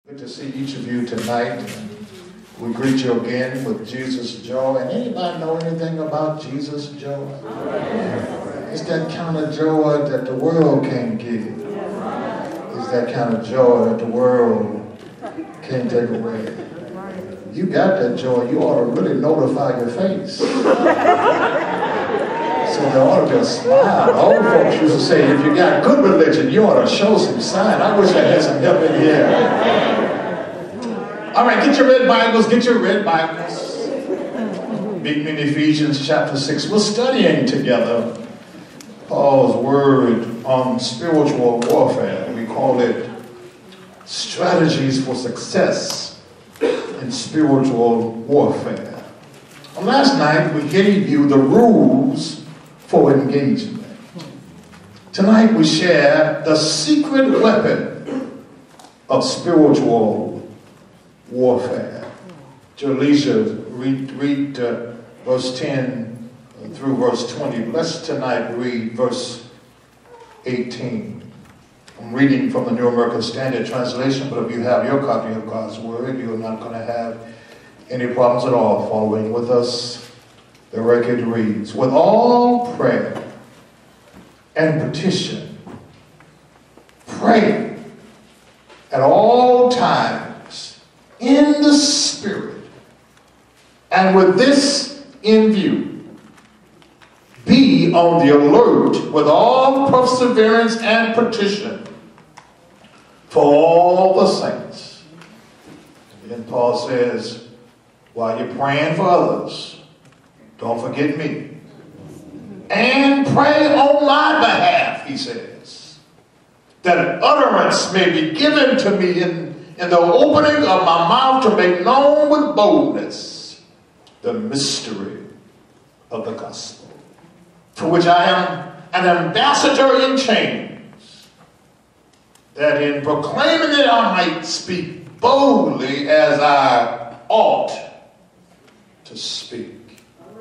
Good to see each of you tonight. We greet you again with Jesus joy. And anybody know anything about Jesus joy? It's that kind of joy that the world can't give. It's that kind of joy that the world can't take away. You got that joy, you ought to really notify your face. So there ought to be a smile. Old folks used to say, if you got good religion, you ought to show some sign. I wish I had some help in here. All right, get your red Bibles, get your red Bibles. Meet me in Ephesians chapter 6. We're studying together Paul's word on spiritual warfare. We call it strategies for success in spiritual warfare. And last night, we gave you the rules for engagement. Tonight, we share the secret weapon of spiritual warfare. At your leisure, read verse 10 through verse 20. Let's tonight read verse 18. I'm reading from the New American Standard Translation, but if you have your copy of God's Word, you're not going to have any problems at all following with us. The record reads, with all prayer and petition, pray at all times in the Spirit, and with this in view, be on the alert with all perseverance and petition for all the saints. And then Paul says, while you're praying for others, don't forget me. And pray on my behalf, he says, that utterance may be given to me in the opening of my mouth to make known with boldness the mystery of the gospel, for which I am an ambassador in chains, that in proclaiming it I might speak boldly as I ought to speak.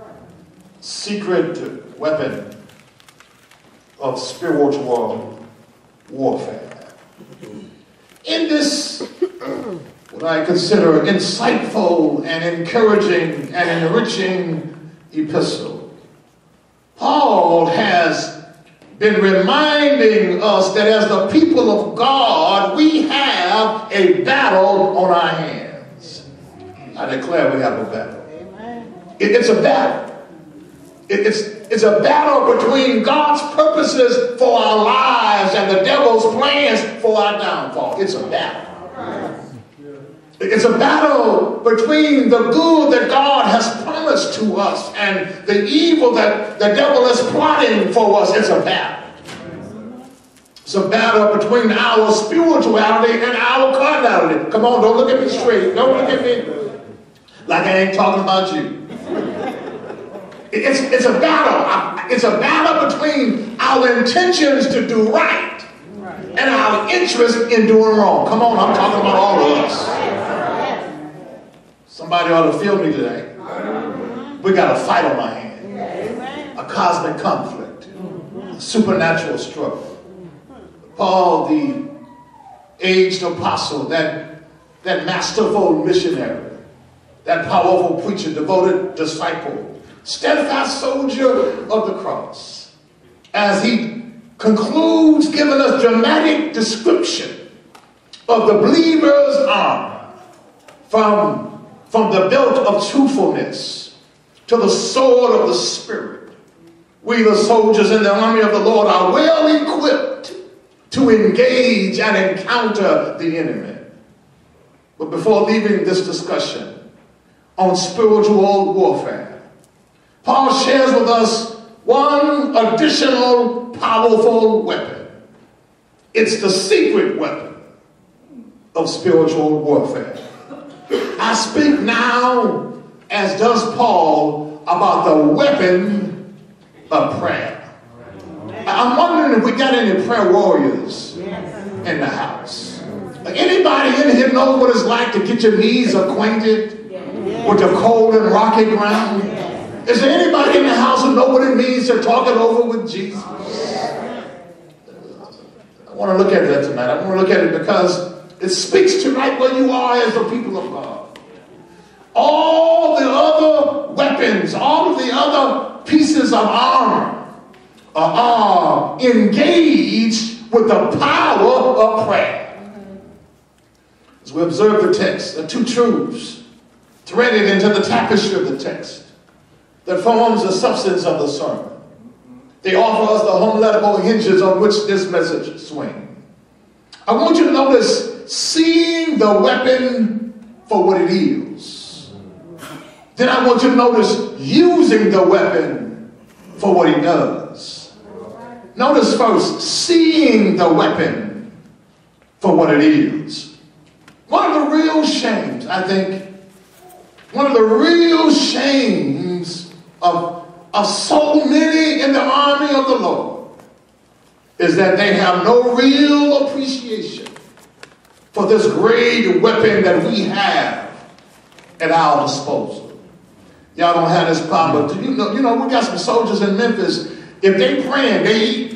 Secret weapon of spiritual warfare. In this, what I consider insightful and encouraging and enriching epistle, Paul has been reminding us that as the people of God, we have a battle on our hands. I declare we have a battle. It's a battle. It's a battle between God's purposes for our lives and the devil's plans for our downfall. It's a battle. It's a battle between the good that God has promised to us and the evil that the devil is plotting for us. It's a battle. It's a battle between our spirituality and our carnality. Come on, don't look at me straight. Don't look at me like I ain't talking about you. It's a battle. It's a battle between our intentions to do right and our interest in doing wrong. Come on, I'm talking about all of us. Somebody ought to feel me today. We got a fight on our hands. A cosmic conflict. A supernatural struggle. Paul, the aged apostle, that masterful missionary, that powerful preacher, devoted disciple, steadfast soldier of the cross, as he concludes giving us dramatic description of the believer's armor, from the belt of truthfulness to the sword of the Spirit. We, the soldiers in the army of the Lord, are well equipped to engage and encounter the enemy. But before leaving this discussion on spiritual warfare, Paul shares with us one additional powerful weapon. It's the secret weapon of spiritual warfare. I speak now, as does Paul, about the weapon of prayer. I'm wondering if we got any prayer warriors in the house. Anybody in here know what it's like to get your knees acquainted with the cold and rocky ground? Is there anybody in the house who know what it means to talk it over with Jesus? I want to look at that tonight. I want to look at it because It speaks to right where you are as the people of God. All the other weapons, all of the other pieces of armor are engaged with the power of prayer. As we observe the text, the two truths threaded into the tapestry of the text that forms the substance of the sermon. They offer us the homiletical hinges on which this message swings. I want you to notice seeing the weapon for what it is. Then I want you to notice using the weapon for what it does. Notice first, seeing the weapon for what it is. One of the real shames, I think, one of the real shames of so many in the army of the Lord is that they have no real appreciation for this great weapon that we have at our disposal. Y'all don't have this problem, but you know, we got some soldiers in Memphis. If they praying, they eat.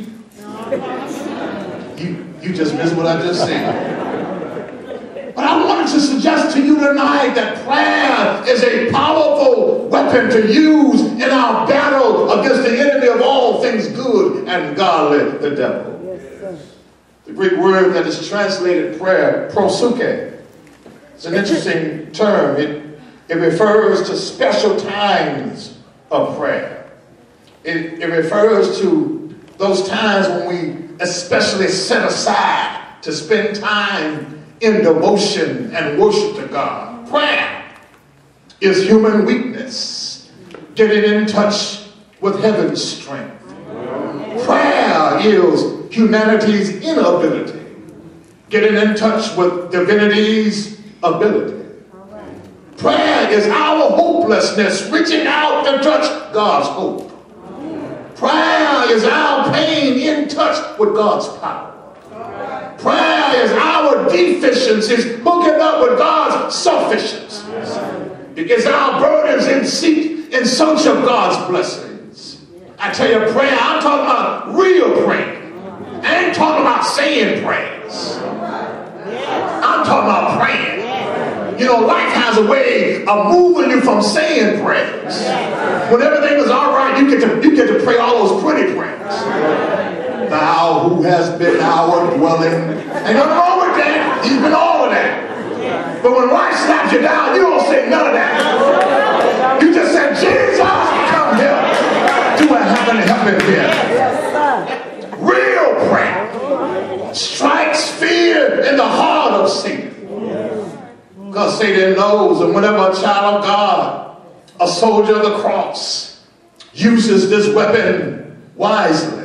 You just missed what I just said. But I wanted to suggest to you tonight that prayer is a powerful weapon to use in our battle against the enemy of all things good and godly, the devil. Yes, the Greek word that is translated prayer, proseuche, it's an interesting term. It refers to special times of prayer. It refers to those times when we especially set aside to spend time in devotion and worship to God. Prayer is human weakness getting in touch with heaven's strength. Prayer is humanity's inability getting in touch with divinity's ability. Prayer is our hopelessness reaching out to touch God's hope. Prayer is our pain in touch with God's power. Prayer is our deficiencies hooking up with God's sufficiencies. Because our burdens in search of God's blessings. I tell you, prayer, I'm talking about real prayer. I ain't talking about saying prayers. I'm talking about praying. You know, life has a way of moving you from saying prayers. When everything is all right, you get to pray all those pretty prayers. Thou who has been our dwelling. Ain't nothing wrong with that. He's been all of that. But when life slaps you down, you don't say none of that. You just say, Jesus, come here. Do a heaven here. Real prayer strikes fear in the heart of Satan. Because Satan knows that whenever a child of God, a soldier of the cross, uses this weapon wisely,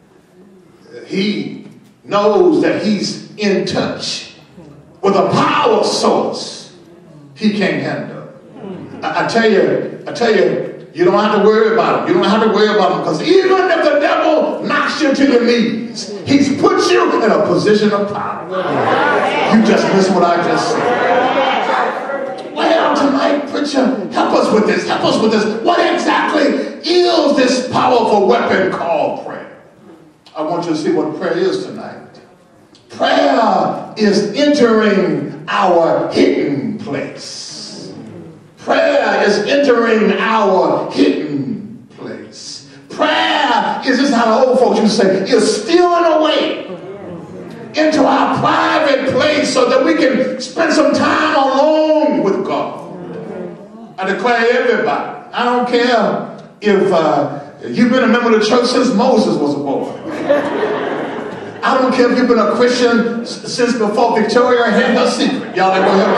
he knows that he's in touch with a power source he can't handle. I tell you, you don't have to worry about him. You don't have to worry about him because even if the devil knocks you to your knees, he's put you in a position of power. You just missed what I just said. Well, tonight, preacher, help us with this. Help us with this. What exactly is this powerful weapon called prayer? I want you to see what prayer is tonight. Prayer is entering our hidden place. Prayer is entering our hidden place. Prayer is, this is how the old folks used to say, is stealing away into our private place so that we can spend some time alone with God. I declare everybody, I don't care if you've been a member of the church since Moses was born. I don't care if you've been a Christian since before Victoria had her secret. Y'all ain't gonna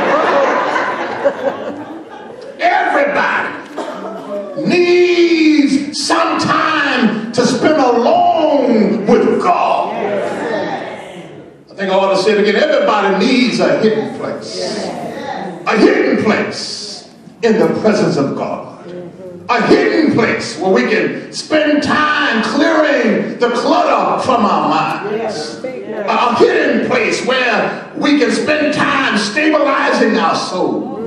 help me? Everybody needs some time to spend alone with God. I think I ought to say it again. Everybody needs a hidden place. A hidden place in the presence of God. A hidden place where we can spend time clearing the clutter from our minds. A hidden place where we can spend time stabilizing our souls.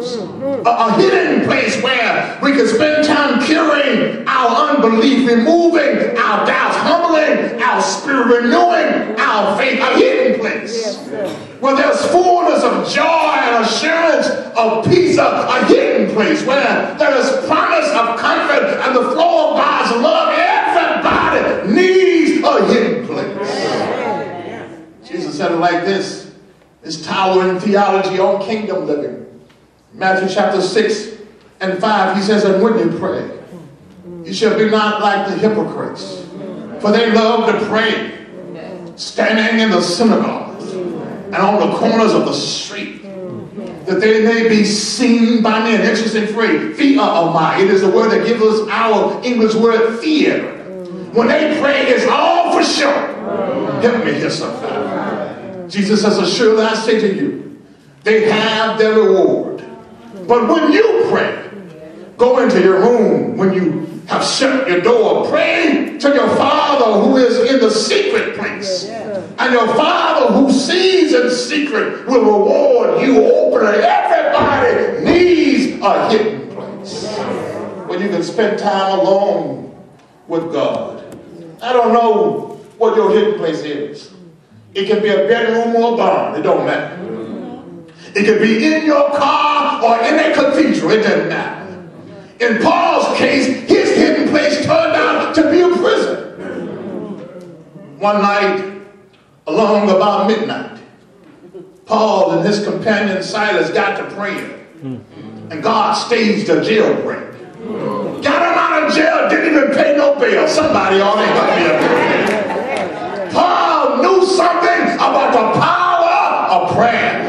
A hidden place where we can spend time curing our unbelief, removing our doubts, humbling our spirit, renewing our faith. A hidden place where there's fullness of joy and assurance of peace. A hidden place where there is promise of comfort and the flow of God's love. Everybody needs a hidden place. Jesus said it like this. This towering theology on kingdom living. Matthew chapter 6 and 5, he says, and when you pray, you shall be not like the hypocrites, for they love to pray, standing in the synagogues and on the corners of the street, that they may be seen by men. Interesting phrase, theomai. It is the word that gives us our English word theater. When they pray, it's all for sure. Help me here sometime. Jesus says, surely I say to you, they have their reward. But when you pray, go into your room when you have shut your door. Pray to your Father who is in the secret place. And your Father who sees in secret will reward you openly. Everybody needs a hidden place where you can spend time alone with God. I don't know what your hidden place is. It can be a bedroom or a barn. It don't matter. It could be in your car or in a cathedral. It doesn't matter. In Paul's case, his hidden place turned out to be a prison. One night, along about midnight, Paul and his companion Silas got to praying. And God staged a jailbreak. Got him out of jail, didn't even pay no bail. Somebody ought to help me up here. Paul knew something about the power of prayer.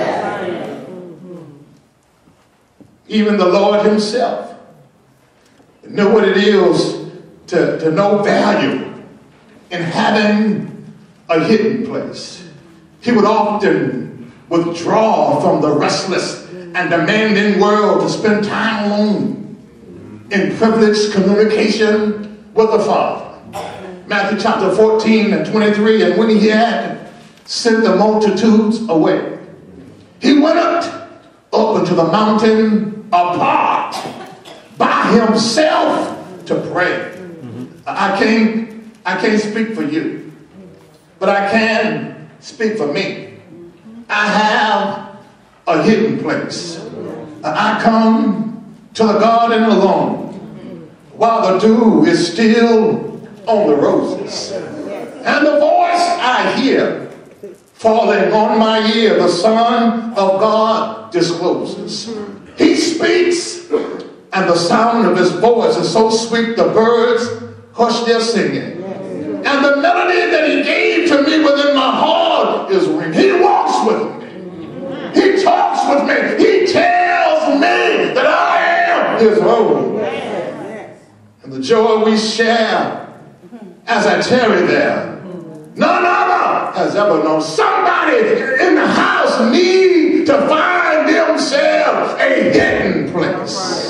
Even the Lord himself knew what it is to know value in having a hidden place. He would often withdraw from the restless and demanding world to spend time alone in privileged communication with the Father. Matthew chapter 14 and 23, and when he had sent the multitudes away, he went up into the mountain apart by himself to pray. I can't speak for you, but I can speak for me. I have a hidden place. I come to the garden alone while the dew is still on the roses, and the voice I hear falling on my ear, the Son of God discloses. He speaks, and the sound of his voice is so sweet the birds hush their singing. And the melody that he gave to me within my heart is ringing. He walks with me. He talks with me. He tells me that I am his own. And the joy we share as I tarry there, none other has ever known. Somebody in the house need to find themselves a hidden place.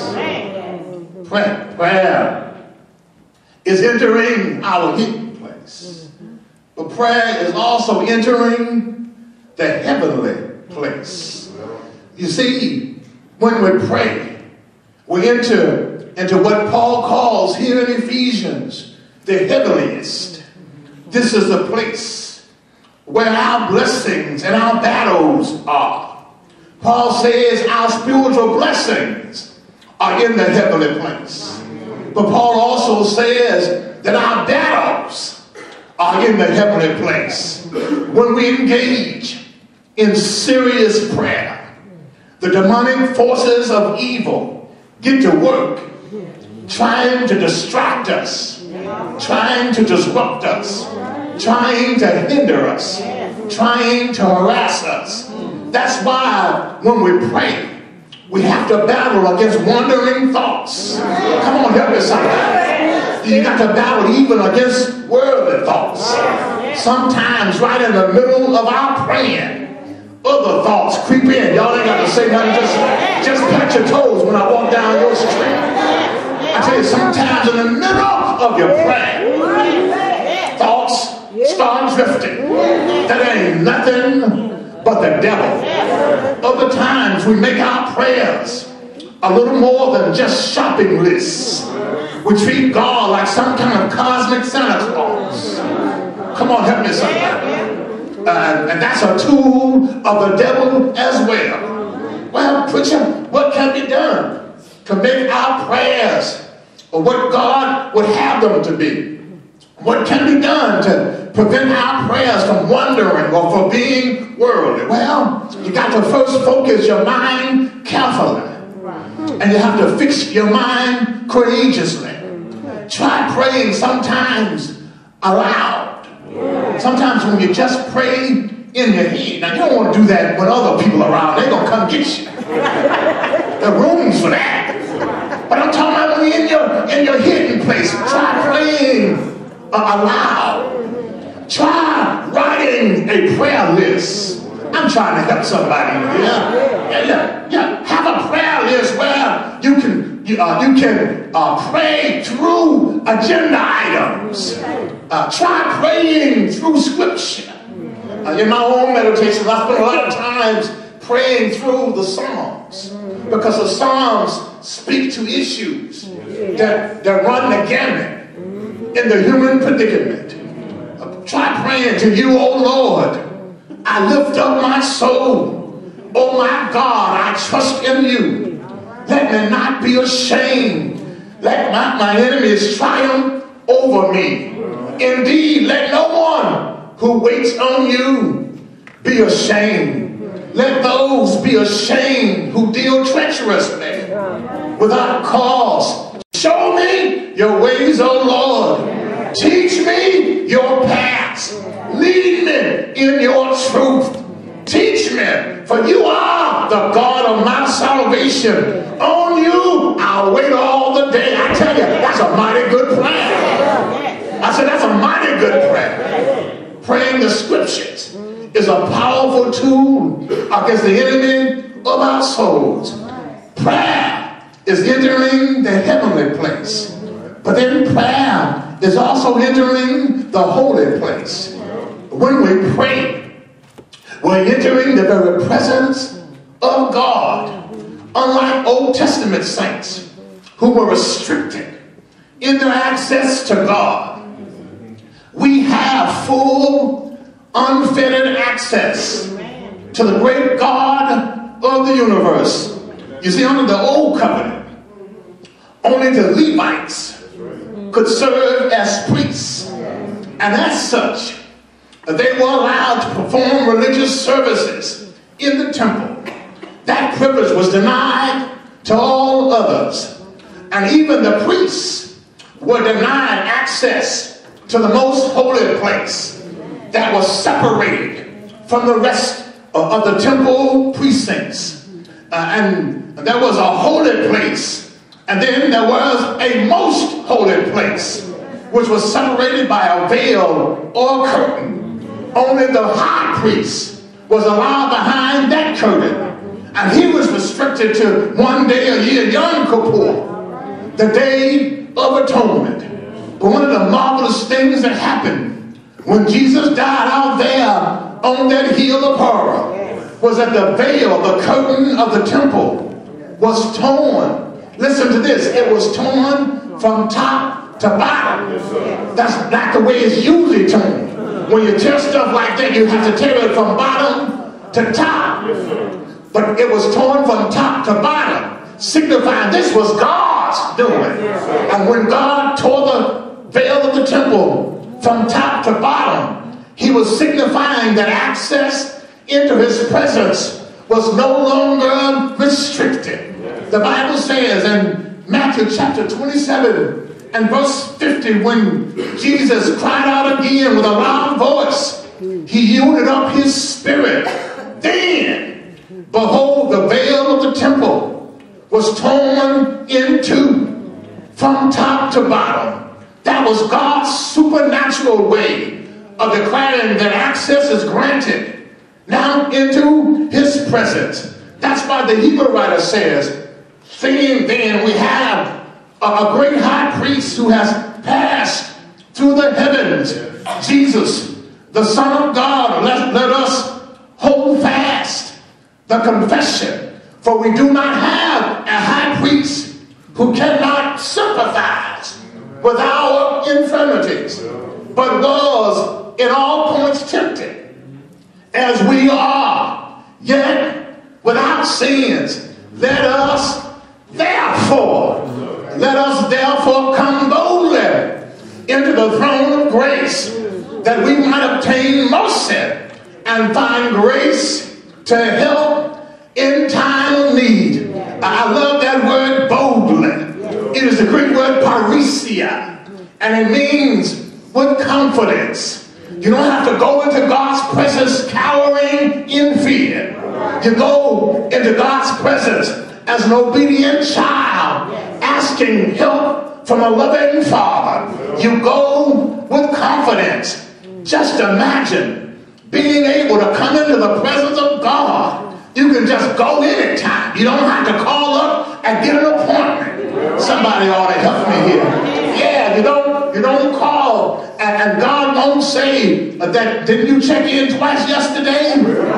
Prayer is entering our hidden place. But prayer is also entering the heavenly place. You see, when we pray, we enter into what Paul calls here in Ephesians the heavenliest. This is the place where our blessings and our battles are. Paul says our spiritual blessings are in the heavenly place. But Paul also says that our battles are in the heavenly place. When we engage in serious prayer, the demonic forces of evil get to work trying to distract us, trying to disrupt us, trying to hinder us, trying to harass us. That's why when we pray, we have to battle against wandering thoughts. Come on, help me somebody. You got to battle even against worldly thoughts. Sometimes right in the middle of our praying, other thoughts creep in. Y'all ain't got to say nothing. Just pat your toes when I walk down your street. I tell you, sometimes in the middle of your prayer, thoughts start drifting. That ain't nothing but the devil. Other times we make our prayers a little more than just shopping lists. We treat God like some kind of cosmic Santa Claus. Come on, help me somebody. And that's a tool of the devil as well. Well, preacher, what can be done to make our prayers or what God would have them to be? What can be done to prevent our prayers from wandering or for being worldly? Well, you got to first focus your mind carefully. And you have to fix your mind courageously. Try praying sometimes aloud. Sometimes when you just pray in your head. Now, you don't want to do that when other people are around. They're going to come get you. There are rooms for that. But I'm talking about when you're in your hidden place. Try praying aloud. Try writing a prayer list. I'm trying to help somebody. Yeah. Have a prayer list where you can pray through agenda items. Try praying through scripture. In my own meditations, I spend a lot of times praying through the Psalms because the Psalms speak to issues that run the gamut in the human predicament. Try praying to you, oh Lord. I lift up my soul. Oh my God, I trust in you. Let me not be ashamed. Let my enemies triumph over me. Indeed, let no one who waits on you be ashamed. Let those be ashamed who deal treacherously without cause. Show me your ways, O Lord. Teach me your paths. Lead me in your truth. Teach me, for you are the God of my salvation. On you I'll wait all the day. I tell you, that's a mighty good prayer. I said, that's a mighty good prayer. Praying the scriptures is a powerful tool against the enemy of our souls. Prayer is entering the heavenly place. But then prayer is also entering the holy place. When we pray, we're entering the very presence of God. Unlike Old Testament saints who were restricted in their access to God, we have full, unfettered access to the great God of the universe. You see, under the old covenant, only the Levites could serve as priests. And as such, they were allowed to perform religious services in the temple. That privilege was denied to all others. And even the priests were denied access to the most holy place that was separated from the rest of the temple precincts. And there was a holy place, and then there was a most holy place, which was separated by a veil or a curtain. Only the high priest was allowed behind that curtain, and he was restricted to one day a year, Yom Kippur, the Day of Atonement. But one of the marvelous things that happened when Jesus died out there on that hill of horror was that the veil, the curtain of the temple, was torn. Listen to this. It was torn from top to bottom. That's not the way it's usually torn. When you tear stuff like that, you have to tear it from bottom to top. But it was torn from top to bottom, signifying this was God's doing. And when God tore the veil of the temple from top to bottom, he was signifying that access into his presence was no longer restricted. The Bible says in Matthew chapter 27 and verse 50, when Jesus cried out again with a loud voice, he yielded up his spirit. Then, behold, the veil of the temple was torn in two from top to bottom. That was God's supernatural way of declaring that access is granted now into his presence. That's why the Hebrew writer says, seeing then we have a great high priest who has passed through the heavens, Jesus, the Son of God. Let us hold fast the confession, for we do not have a high priest who cannot sympathize with our infirmities, but was in all points tempted as we are, yet without sins. Let us therefore come boldly into the throne of grace, that we might obtain mercy and find grace to help in time of need. I love that word boldly. It is the Greek word parisia, and it means with confidence. You don't have to go into God's presence cowering in fear. You go into God's presence as an obedient child, asking help from a loving Father. You go with confidence. Just imagine being able to come into the presence of God. You can just go anytime. You don't have to call up and get an appointment. Somebody ought to help me here. Yeah, you don't call and God won't say that, didn't you check in twice yesterday?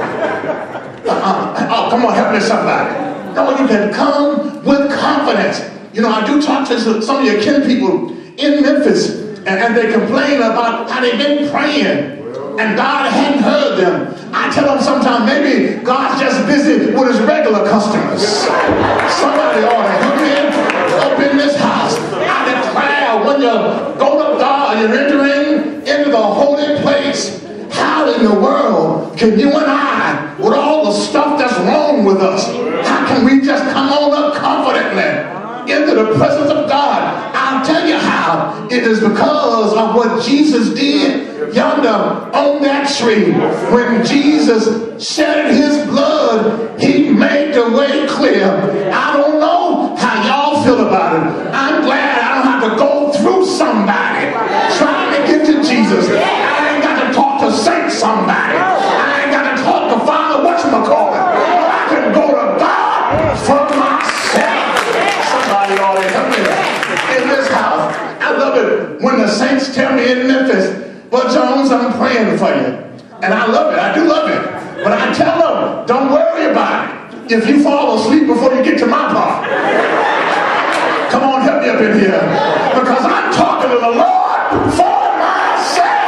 Oh, come on, help me somebody. No, you can come with confidence. You know, I do talk to some of your kin people in Memphis, and they complain about how they've been praying and God hadn't heard them. I tell them sometimes maybe God's just busy with his regular customers. Somebody ought to help me up in this house. I declare, when you go to God, you're entering into the holy place. How in the world can you and I, with all the stuff that's wrong with us, how can we just come on up confidently into the presence of God? I'll tell you how. It is because of what Jesus did yonder on that tree. When Jesus shed his blood, he made the way clear. I don't know how y'all feel about it. I'm glad I don't have to go through somebody trying to get to Jesus. I ain't got to talk to Saint somebody. I ain't got to talk to Father whatchamacallit. I can go to God for myself. Somebody ought to help me in this house. I love it when the saints tell me in Memphis, "But Jones, I'm praying for you." And I love it. I do love it. But I tell them, don't worry about it if you fall asleep before you get to my part. Come on, help me up in here. Because I'm talking to the Lord for myself.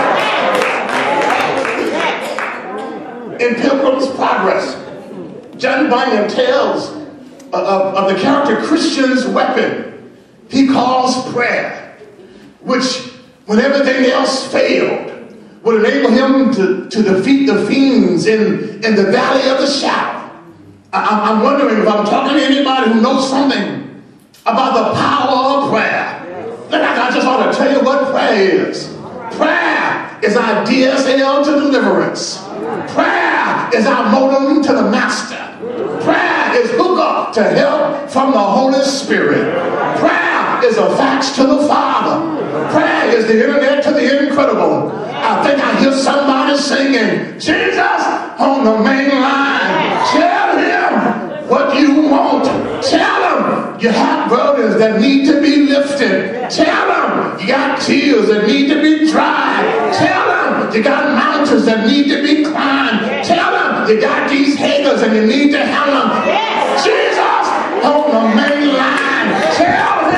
In Pilgrim's Progress, John Bunyan tells of the character Christian's weapon. He calls prayer, which when everything else failed, would enable him to defeat the fiends in the valley of the shadow. I'm wondering if I'm talking to anybody who knows something about the power of prayer. Then I just ought to tell you what prayer is. Prayer is our DSL to deliverance. Prayer is our modem to the master. Prayer is hook up to help from the Holy Spirit. Prayer is a fax to the Father. Prayer is the internet to the incredible. I think I hear somebody singing, Jesus on the main line. Tell him what you want. Tell him you have burdens that need to be lifted. Tell him you got tears that need to be dried. Tell him you got mountains that need to be climbed. Tell him you got these haters and you need to help them. Jesus on the main line. Tell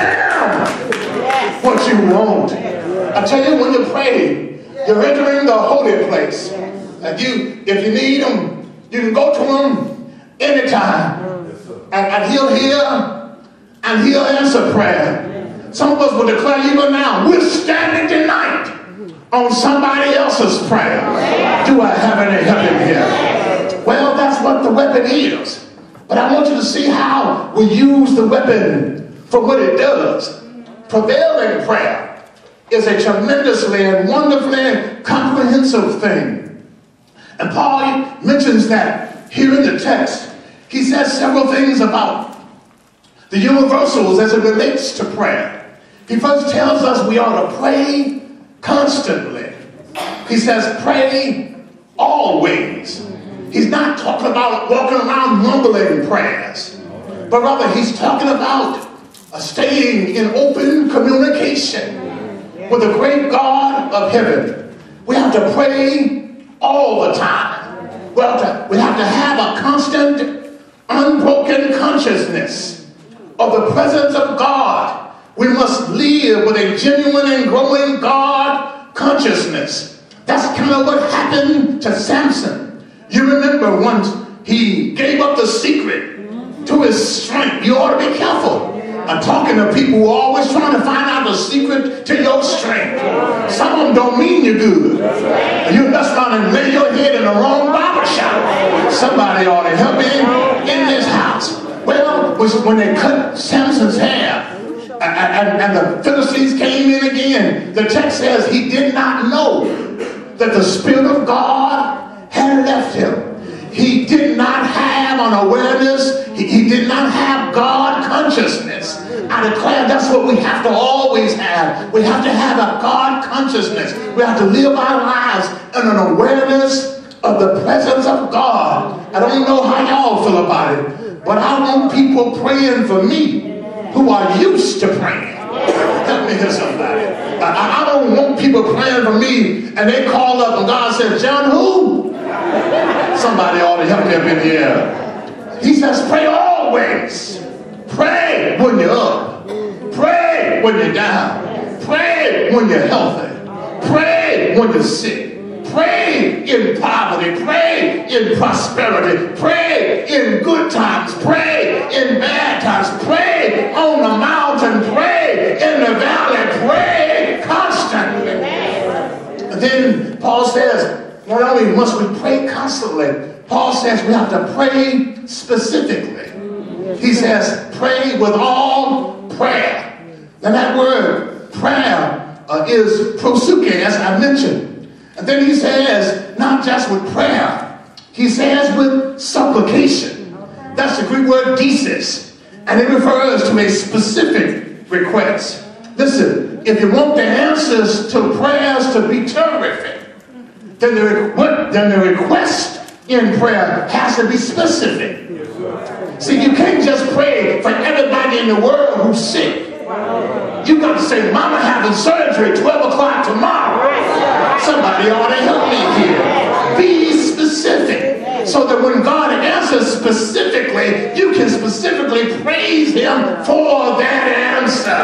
him what you want. I tell you, when you pray, you're entering the holy place. And if you need him, you can go to him anytime. And he'll hear and he'll answer prayer. Some of us will declare even now, we're standing tonight on somebody else's prayer. Do I have any help in here? Well, that's what the weapon is. But I want you to see how we use the weapon for what it does. Prevailing prayer is a tremendously and wonderfully comprehensive thing. And Paul mentions that here in the text. He says several things about the universals as it relates to prayer. He first tells us we ought to pray constantly. He says pray always. He's not talking about walking around mumbling prayers, but rather he's talking about staying in open communication with the great God of heaven. We have to pray all the time. We have to have a constant, unbroken consciousness of the presence of God, we must live with a genuine and growing God consciousness. That's kind of what happened to Samson. You remember once he gave up the secret to his strength. You ought to be careful. I'm talking to people who are always trying to find out the secret to your strength. Some of them don't mean you good. You're just trying to lay your head in the wrong barber shop. Somebody ought to help me in this house. Well, when they cut Samson's hair and the Philistines came in again, the text says he did not know that the Spirit of God had left him. He did not have an awareness. He did not have God consciousness. I declare that's what we have to always have. We have to have a God consciousness. We have to live our lives in an awareness of the presence of God. I don't know how y'all feel about it, but I want people praying for me who are used to praying. Help me hear somebody. I don't want people praying for me and they call up and God says, John, who? Somebody ought to help me up in the air. He says, pray always. Pray when you're up. Pray when you're down. Pray when you're healthy. Pray when you're sick. Pray in poverty. Pray in prosperity. Pray in good times. Pray in bad times. Pray on the mountain. Pray in the valley. Pray constantly. And then Paul says, not only must we pray constantly, Paul says we have to pray specifically. He says, pray with all prayer. And that word, prayer, is prosuke, as I mentioned. And then he says, not just with prayer, he says with supplication. That's the Greek word desis. And it refers to a specific request. Listen, if you want the answers to prayers to be terrific, then the request in prayer has to be specific. See, you can't just pray for everybody in the world who's sick. You got to say, Mama having surgery 12 o'clock tomorrow. Somebody ought to help me here. Be specific so that when God answers specifically, you can specifically praise him for that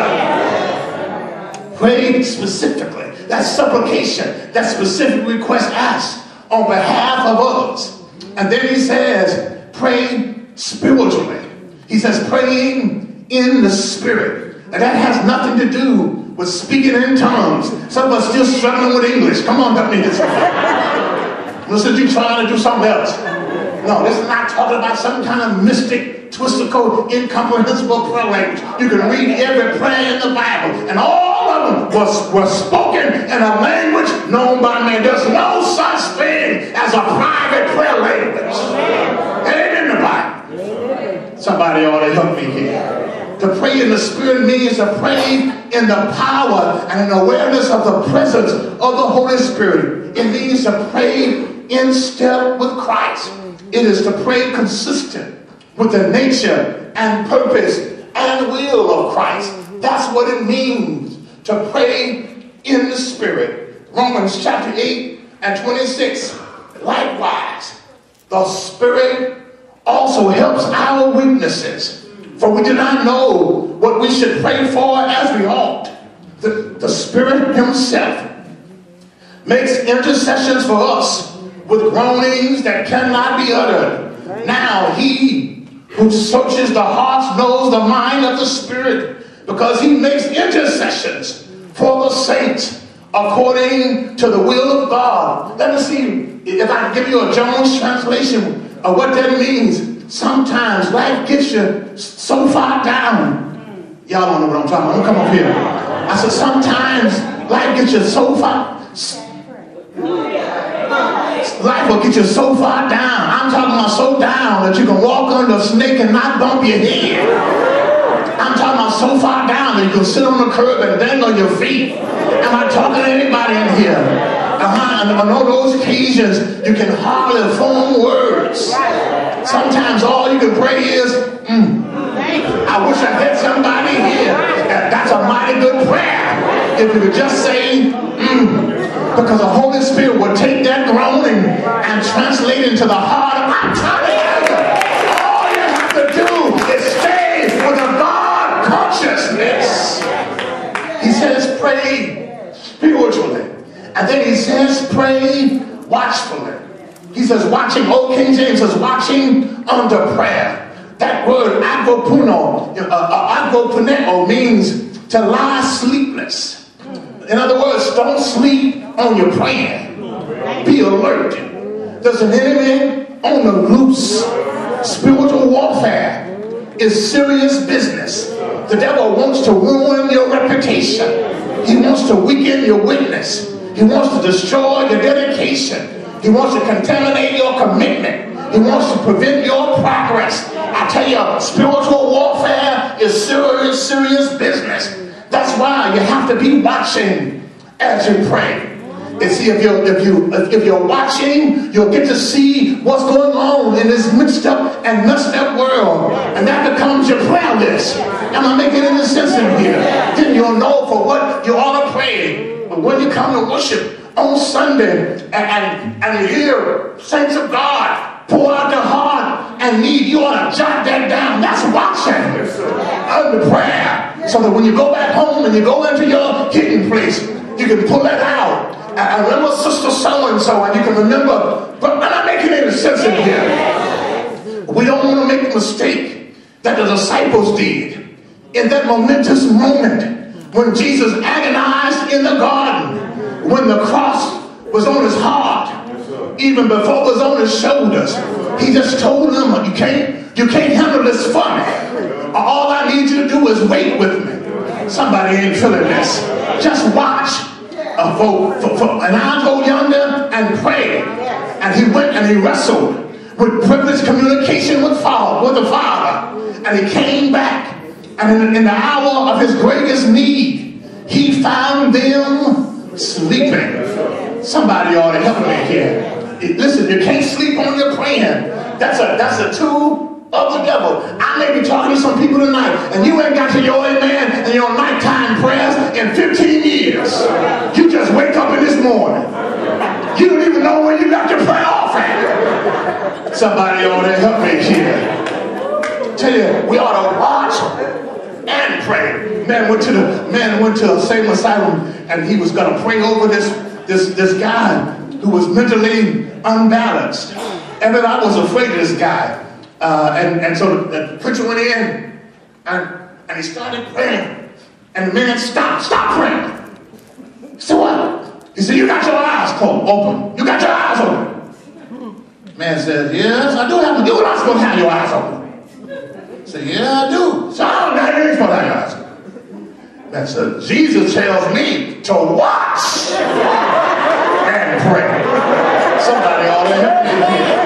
answer. Pray specifically. That's supplication. That's specific request asked on behalf of others. And then he says, pray spiritually. He says, praying in the Spirit. And that has nothing to do with speaking in tongues. Some of us still struggling with English. Come on, help me this time. Listen, you trying to do something else. No, this is not talking about some kind of mystic, twistical, incomprehensible prayer language. You can read every prayer in the Bible, and all of them were spoken in a language known by man. There's no such thing as a private prayer language. It ain't in the Bible. Somebody ought to help me here. To pray in the Spirit means to pray in the power and an awareness of the presence of the Holy Spirit. It means to pray in step with Christ. It is to pray consistent with the nature and purpose and will of Christ. That's what it means to pray in the Spirit. Romans chapter 8 and 26. Likewise, the Spirit also helps our weaknesses. For we do not know what we should pray for as we ought. The Spirit himself makes intercessions for us with groanings that cannot be uttered. Now he who searches the hearts knows the mind of the Spirit, because he makes intercessions for the saints according to the will of God. Let me see if I can give you a Jones translation of what that means. Sometimes life gets you so far down. Y'all don't know what I'm talking about. Come up here. I said sometimes life gets you so far. Life will get you so far down. I'm talking about so down that you can walk under a snake and not bump your head. I'm talking about so far down that you can sit on the curb and dangle your feet. Am I talking to anybody in here? And on those occasions, you can hardly form words. Sometimes all you can pray is, I wish I had somebody here. That's a mighty good prayer. If you could just say, because the Holy Spirit will take that groaning and translate it into the heart of my tongue. All you have to do is stay with a God And then he says, pray watchfully. He says watching, old King James says watching under prayer. That word agopuneo means to lie sleepless. In other words, don't sleep on your praying. Be alert. There's an enemy on the loose. Spiritual warfare is serious business. The devil wants to ruin your reputation. He wants to weaken your witness. He wants to destroy your dedication. He wants to contaminate your commitment. He wants to prevent your progress. I tell you, spiritual warfare is serious business. That's why you have to be watching as you pray. And see, if you're watching, you'll get to see what's going on in this mixed up and messed up world. And that becomes your prayer list. Am I making any sense in here? Then you'll know for what you ought to pray. But when you come to worship on Sunday and you hear saints of God pour out their heart and need, you ought to jot that down. That's watching under prayer. So that when you go back home and you go into your hidden place, you can pull that out. I remember Sister so-and-so, and you can remember, but I'm not making any sense in here. We don't want to make a mistake that the disciples did in that momentous moment when Jesus agonized in the garden, when the cross was on his heart, even before it was on his shoulders. He just told them, you can't handle this for me. All I need you to do is wait with me. Somebody ain't feeling this. Just watch. And I'll go yonder and pray. And he went and he wrestled with privileged communication with the Father. And he came back. And in the hour of his greatest need, he found them sleeping. Somebody ought to help me here. Listen, you can't sleep on your praying. That's a tool of the devil. I may be talking to some people tonight, and you ain't got to your amen and your nighttime prayers in 15 years. You just wake up in this morning. You don't even know when you got your prayer offering. Somebody ought to help me here. Tell you, we ought to watch and pray. Man went to a same asylum, and he was going to pray over this guy who was mentally unbalanced. And then I was afraid of this guy. And so the preacher went in and he started praying. And the man stopped praying. He said, what? He said, you got your eyes open. You got your eyes open. Man said, yes, I do have them. You're not supposed to have your eyes open. He said, yeah, I do. So now you ain't supposed to have your eyes open. Man said, Jesus tells me to watch and pray. Somebody ought to help me here.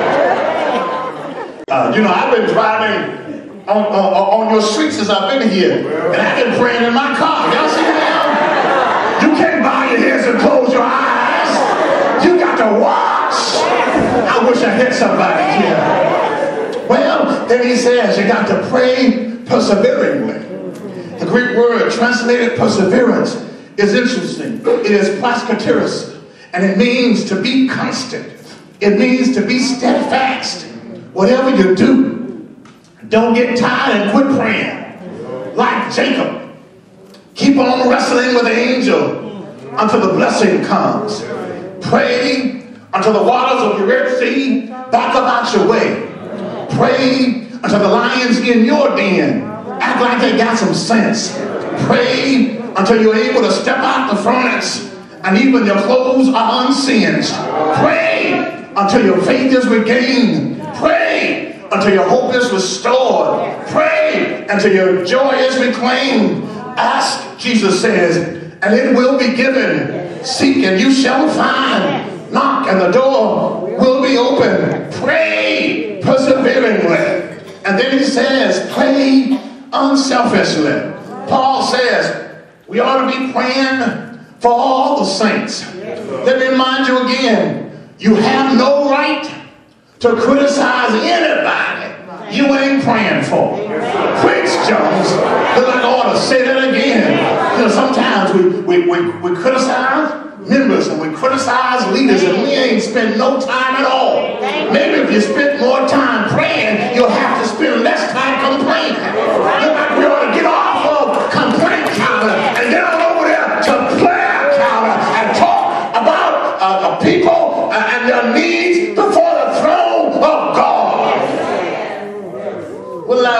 I've been driving on your streets since I've been here. And I've been praying in my car. Y'all see that? You can't bow your heads and close your eyes. You got to watch. I wish I had somebody here. Well, then he says you got to pray perseveringly. The Greek word translated perseverance is interesting. It is plaskateris. And it means to be constant. It means to be steadfast. Whatever you do, don't get tired and quit praying. Like Jacob, keep on wrestling with the angel until the blessing comes. Pray until the waters of the Red Sea back up out your way. Pray until the lions in your den act like they got some sense. Pray until you're able to step out the furnace and even your clothes are unsinged. Pray until your faith is regained. Pray until your hope is restored. Pray until your joy is reclaimed. Ask, Jesus says, and it will be given. Seek and you shall find. Knock and the door will be open. Pray perseveringly. And then he says, pray unselfishly. Paul says, we ought to be praying for all the saints. Let me remind you again, you have no right to criticize anybody you ain't praying for. Preach, Jones. But I ought to say that again. Sometimes we criticize members and we criticize leaders and we ain't spend no time at all. Maybe if you spent more time praying, you'll have to spend less time complaining. Look like we ought to get off of complaint counter and get on over there to prayer counter and talk about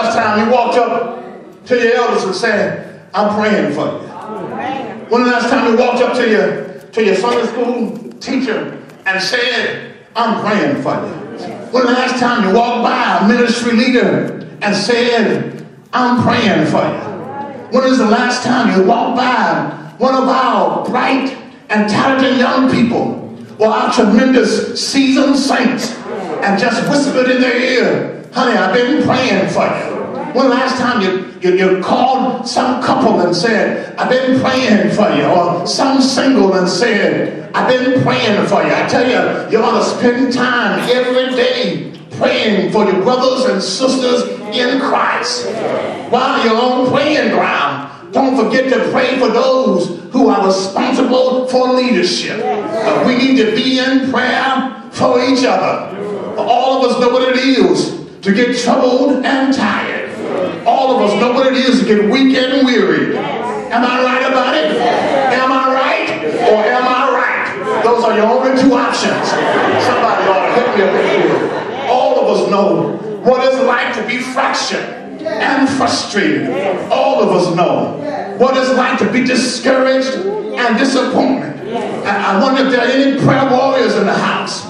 last time you walked up to your elders and said, I'm praying for you? When the last time you walked up to your Sunday school teacher and said, I'm praying for you? When the last time you walked by a ministry leader and said, I'm praying for you? When is the last time you walked by one of our bright and talented young people or our tremendous seasoned saints and just whispered in their ear, honey, I've been praying for you? When the last time you called some couple and said, I've been praying for you? Or some single and said, I've been praying for you? I tell you, you ought to spend time every day praying for your brothers and sisters in Christ. While you're on praying ground, don't forget to pray for those who are responsible for leadership. We need to be in prayer for each other. All of us know what it is to get troubled and tired. All of us know what it is to get weak and weary. Am I right about it? Am I right or am I right? Those are your only two options. Somebody ought to help me up here. All of us know what it's like to be fractured and frustrated. All of us know what it's like to be discouraged and disappointed. I wonder if there are any prayer warriors in the house.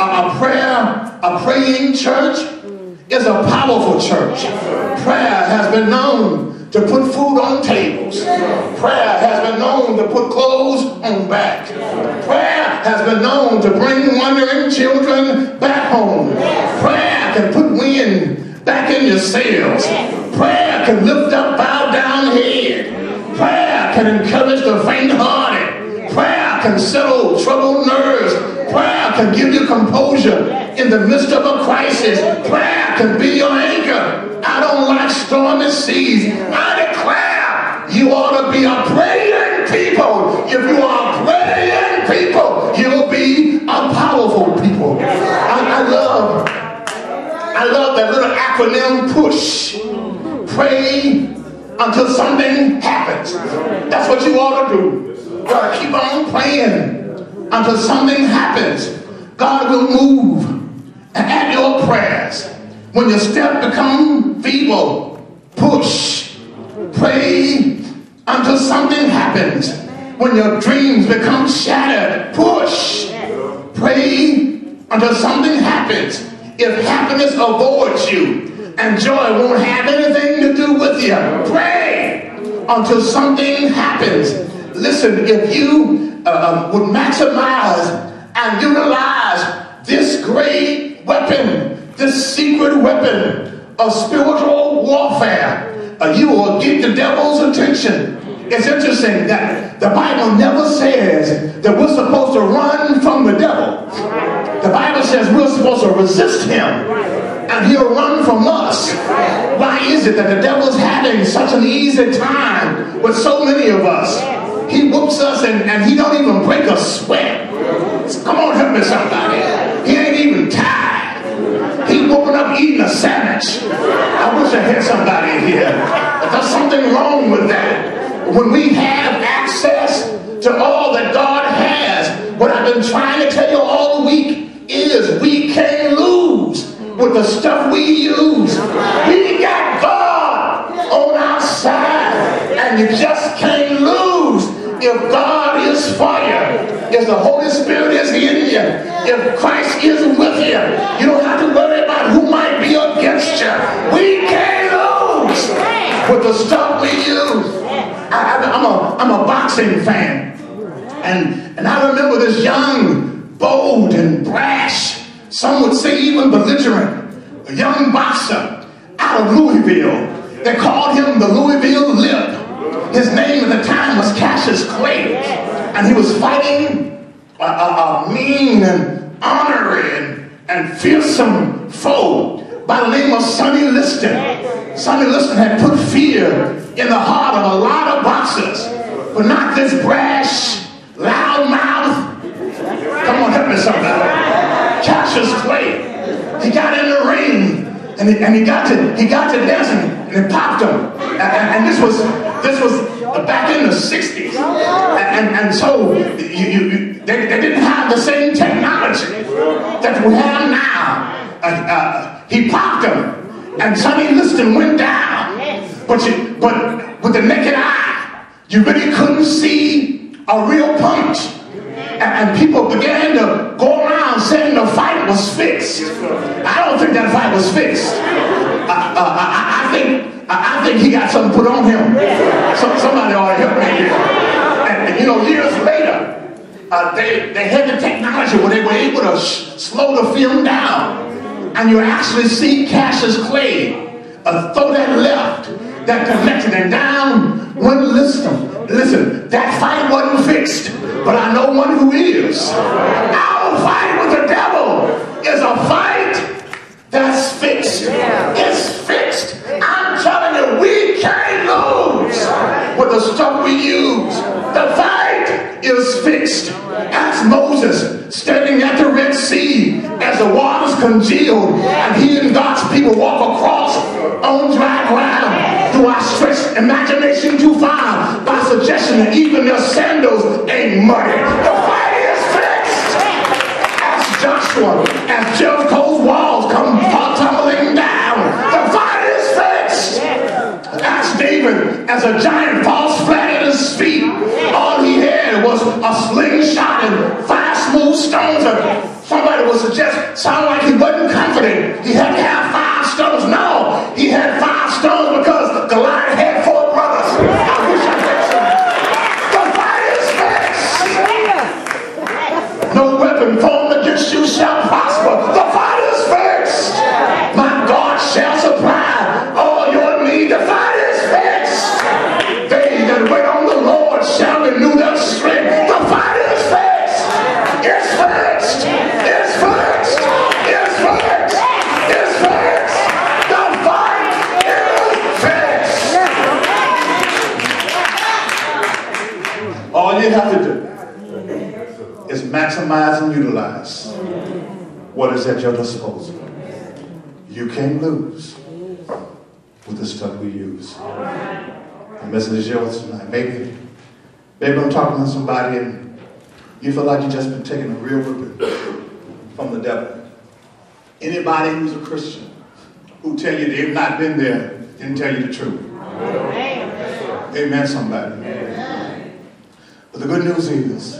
A praying church is a powerful church. Prayer has been known to put food on tables. Prayer has been known to put clothes on back. Prayer has been known to bring wandering children back home. Prayer can put wind back in your sails. Prayer can lift up bowed down head. Prayer can encourage the faint-hearted. Prayer can settle troubled nerves. Prayer can give you composure in the midst of a crisis. Prayer can be your anchor out on life's stormy seas. I declare you ought to be a praying people. If you are praying people, you'll be a powerful people. I love that little acronym PUSH. Pray until something happens. That's what you ought to do. You ought to keep on praying until something happens. God will move at your prayers. When your step becomes feeble, push. Pray until something happens. When your dreams become shattered, push. Pray until something happens. If happiness avoids you and joy won't have anything to do with you, pray until something happens. Listen, if you would maximize and utilize this great weapon, this secret weapon of spiritual warfare, you will get the devil's attention. It's interesting that the Bible never says that we're supposed to run from the devil. The Bible says we're supposed to resist him and he'll run from us. Why is it that the devil's having such an easy time with so many of us? He whoops us and he don't even break a sweat. Come on, help me somebody. He ain't even tired. He whooping up eating a sandwich. I wish I had somebody in here. But there's something wrong with that. When we have access to all that God has, what I've been trying to tell you all week is we can't lose with the stuff we use. We got God on our side, and you just can't lose if God is for you, if the Holy Spirit is in you, if Christ is with you. You don't have to worry about who might be against you. We can't lose with the stuff we use. I'm a boxing fan, and I remember this young, bold, and brash, some would say even belligerent, a young boxer out of Louisville. They called him the Louisville Lip. His name at the time was Cassius Clay, and he was fighting a mean and ornery and fearsome foe by the name of Sonny Liston. Sonny Liston had put fear in the heart of a lot of boxers, but not this brash, loud mouth. Come on, help me somebody. Cassius Clay. He got in the ring and he got to dancing and it popped him. And this was back in the 60s. And so they didn't have the same technology that we have now. He popped him. And Sonny Liston went down. But with the naked eye, you really couldn't see a real punch. And people began to go around saying the fight was fixed. I don't think that fight was fixed. I think he got something put on him. Somebody ought to help me here. And you know, years later, they had the technology where they were able to slow the film down. And you actually see Cassius Clay throw that left that connected and down one Liston. Listen, that fight wasn't fixed, but I know one who is. Our fight with the devil is a fight that's fixed. It's fixed. I'm telling you, we can't lose with the stuff we use. The fight is fixed. Ask Moses standing at the Red Sea as the waters congealed and he and God's people walk across on dry ground. Do I stretch imagination too far by suggesting that even their sandals ain't muddy? The fight is fixed. Ask Joshua as Jericho's walls come tumbling down. The fight is fixed. Ask David as a giant falls flat at his feet. All he had was a slingshot and 5 smooth stones. And somebody would suggest, sound like he wasn't confident. He had to have 5 stones. No, he had 5 stones because Goliath had 4 brothers. I wish I had some. The fight is fixed. No weapon formed against you shall prosper. The fight is fixed. My God shall supply all your need. The fight is fixed. They that wait on the Lord shall renew their strength. The fight is fixed. It's fixed. It's fixed. It's fixed. It's fixed. The fight is fixed. All you have to do is maximize and utilize what is at your disposal. You can't lose with the stuff we use. The message is yours tonight. Maybe I'm talking to somebody and you feel like you've just been taking a real whipping from the devil. Anybody who's a Christian who tell you they've not been there didn't tell you the truth. Amen, somebody. But the good news is,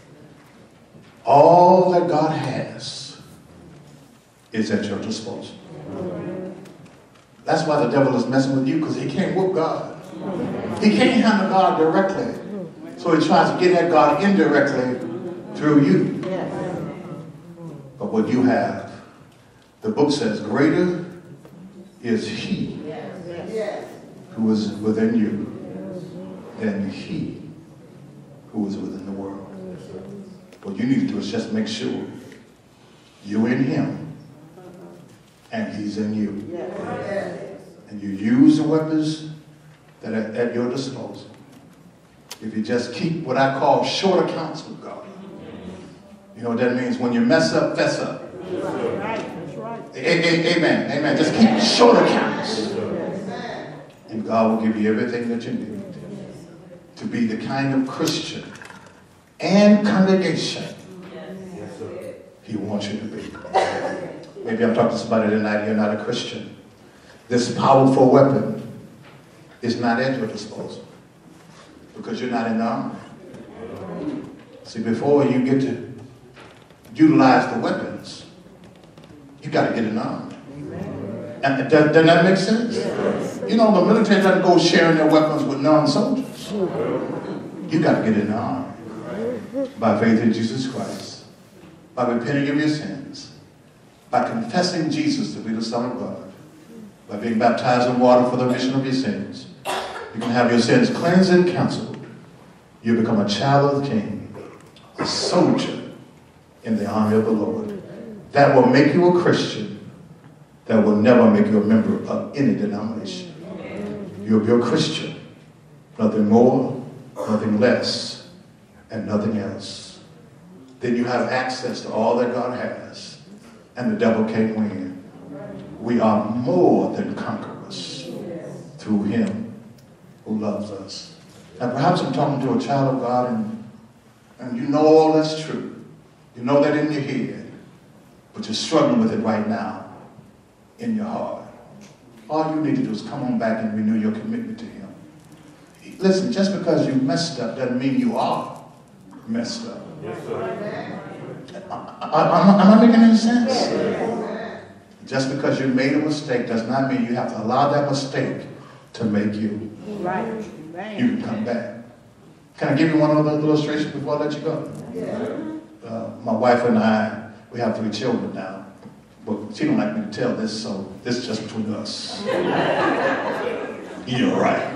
all that God has is at your disposal. That's why the devil is messing with you, because he can't whoop God. He can't handle God directly. So he tries to get at God indirectly through you. But what you have, the book says, greater is he who is within you than he who is within the world. What you need to do is just make sure you're in him and he's in you. And you use the weapons that are at your disposal. If you just keep what I call short accounts with God. You know what that means? When you mess up, fess up. Amen. Amen. Just keep short accounts. And God will give you everything that you need to be the kind of Christian and congregation he wants you to be. Maybe I'm talking to somebody tonight, you're not a Christian. This powerful weapon is not at your disposal because you're not in the army. See, before you get to utilize the weapons, you got to get in the army. And doesn't that make sense? You know, the military doesn't go sharing their weapons with non-soldiers. You got to get in the army. By faith in Jesus Christ, by repenting of your sins, by confessing Jesus to be the Son of God, by being baptized in water for the remission of your sins, you can have your sins cleansed and canceled. You become a child of the King, a soldier in the army of the Lord. That will make you a Christian. That will never make you a member of any denomination. You'll be a Christian. Nothing more, nothing less, and nothing else. Then you have access to all that God has, and the devil can't win. We are more than conquerors through him who loves us. Now perhaps I'm talking to a child of God and you know all that's true. You know that in your head, but you're struggling with it right now in your heart. all you need to do is come on back and renew your commitment to him. Listen, just because you messed up doesn't mean you are messed up. Yes, sir. Am I making any sense? Just because you made a mistake does not mean you have to allow that mistake to make you. Right. You can come back. Can I give you one other illustration before I let you go? My wife and I, we have 3 children now. But she don't like me to tell this, so this is just between us. You're right.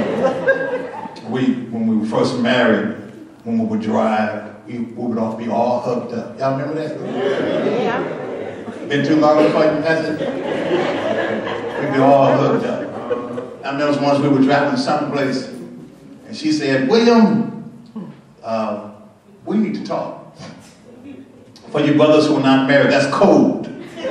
When we were first married, when we would drive, we would all be all hugged up. Y'all remember that? Yeah. Been too long before you has it? We'd be all hugged up. I remember once we were driving someplace, and she said, William, we need to talk. For you brothers who are not married, that's code.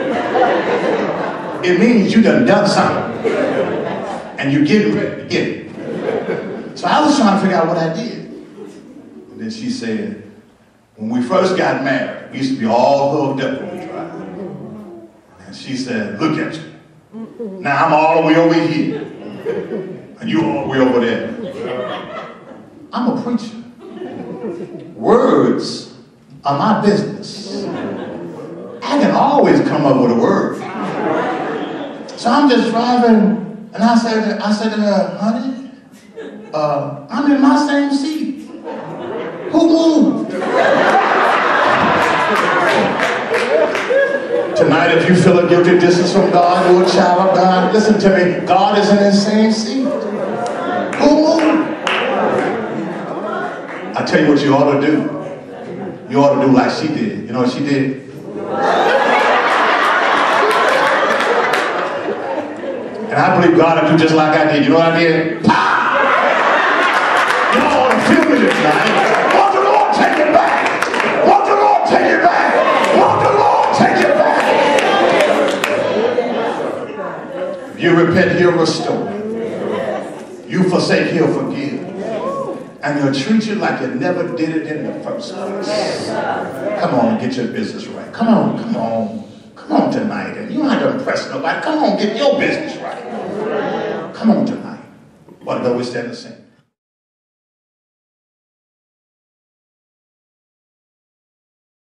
It means you done something. And you're getting ready to get it. So I was trying to figure out what I did. And then she said, when we first got married, we used to be all hugged up when we drive. And she said, look at you. Now I'm all the way over here. And you all the way over there. I'm a preacher. Words are my business. I can always come up with a word. So I'm just driving, and I said to her, honey, I'm in my same seat. Who moved? Tonight, if you feel a guilty distance from God, you're a child of God, listen to me. God is in his same seat. Who moved? I tell you what you ought to do. You ought to do like she did. You know what she did? And I believe God will do just like I did. You know what I did? Pow! You don't want to feel me tonight. Won't the Lord take it back? Won't the Lord take it back? Won't the Lord take it back? If you repent, he'll restore. You forsake, he'll forgive. And he'll treat you like you never did it in the first place. Come on and get your business right. Come on, come on. Come on tonight. And you don't have to impress nobody. Come on, get your business right. Come on tonight. What do we stand to sing?